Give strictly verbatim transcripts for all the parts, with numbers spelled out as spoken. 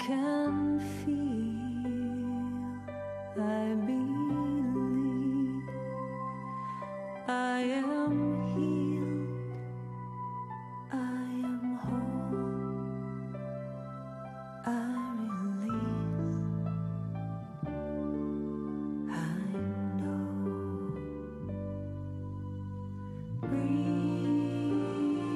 can feel, I believe I am healed, I am whole, I release, I know. Breathe,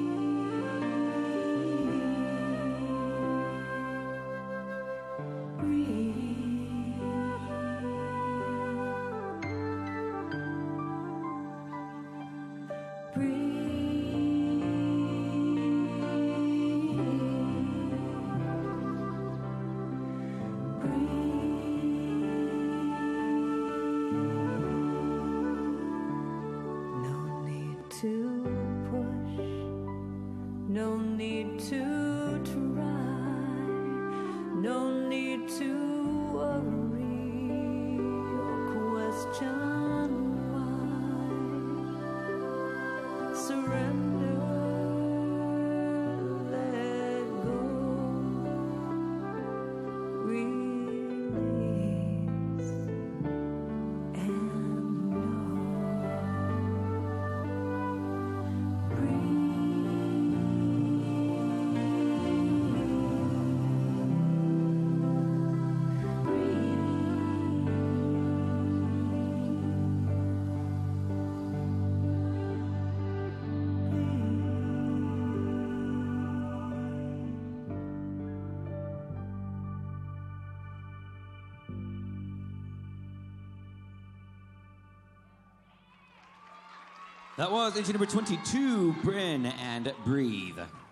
breathe, no need to try, no need to worry or question why. Surrender, let go, release, and know. Breathe. That was entry number twenty-two, Brynn and Breathe.